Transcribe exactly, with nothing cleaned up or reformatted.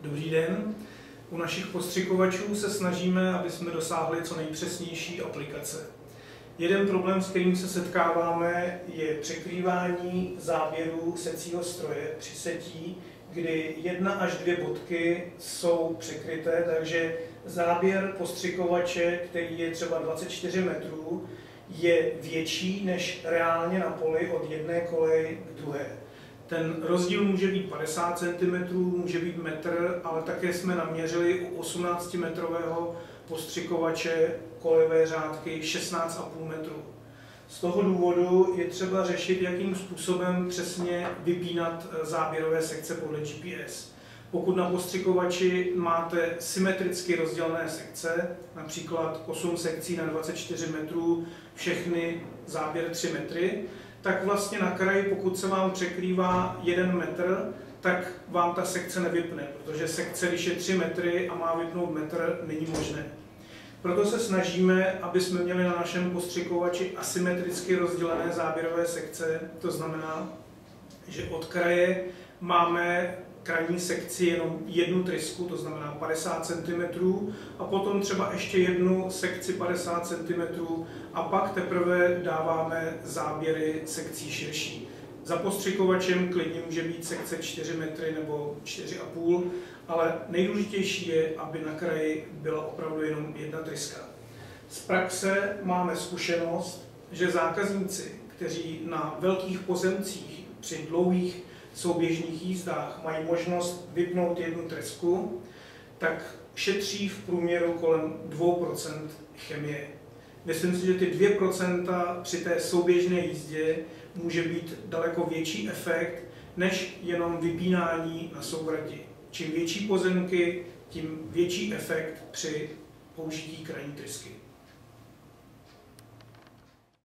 Dobrý den. U našich postřikovačů se snažíme, aby jsme dosáhli co nejpřesnější aplikace. Jeden problém, s kterým se setkáváme, je překrývání záběrů secího stroje při setí, kdy jedna až dvě bodky jsou překryté, takže záběr postřikovače, který je třeba dvacet čtyři metrů, je větší než reálně na poli od jedné koleje k druhé. Ten rozdíl může být padesát centimetrů, může být metr, ale také jsme naměřili u osmnáctimetrového postřikovače kolejové řádky šestnáct a půl metru. Z toho důvodu je třeba řešit, jakým způsobem přesně vypínat záběrové sekce podle G P S. Pokud na postřikovači máte symetricky rozdělené sekce, například osm sekcí na dvacet čtyři metrů, všechny záběr tři metry, tak vlastně na kraji, pokud se vám překrývá jeden metr, tak vám ta sekce nevypne, protože sekce, když je tři metry a má vypnout metr, není možné. Proto se snažíme, aby jsme měli na našem postřikovači asymetricky rozdělené záběrové sekce, to znamená, že od kraje máme krajní sekci jenom jednu trysku, to znamená padesát centimetrů, a potom třeba ještě jednu sekci padesát centimetrů a pak teprve dáváme záběry sekcí širší. Za postřikovačem klidně může být sekce čtyři metry nebo čtyři a půl, ale nejdůležitější je, aby na kraji byla opravdu jenom jedna tryska. Z praxe máme zkušenost, že zákazníci, kteří na velkých pozemcích při dlouhých souběžných jízdách mají možnost vypnout jednu trysku, tak šetří v průměru kolem dvě procenta chemie. Myslím si, že ty dvě procenta při té souběžné jízdě může být daleko větší efekt, než jenom vypínání na souvrati. Čím větší pozemky, tím větší efekt při použití krajní trysky.